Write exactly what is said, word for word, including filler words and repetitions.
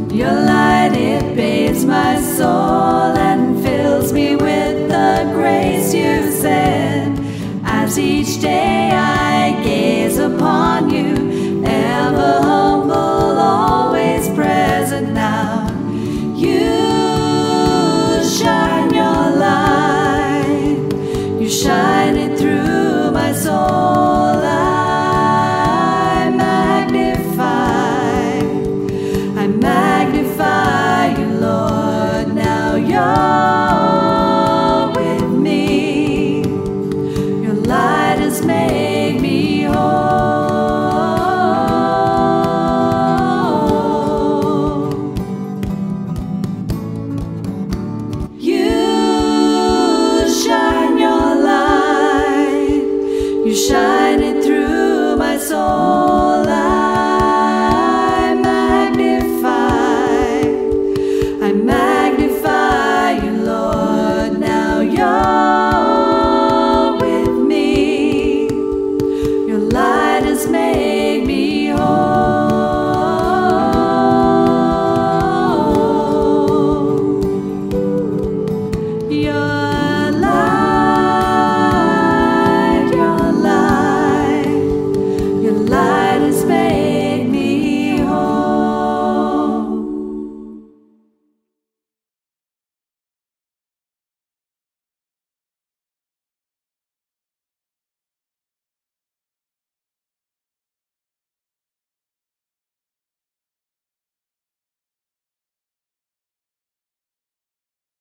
Your light, it bathes my soul and fills me with the grace you send. As each day I gaze upon you, ever humble, always present now. You shine your light, you shine it through my soul. I magnify, I magnify.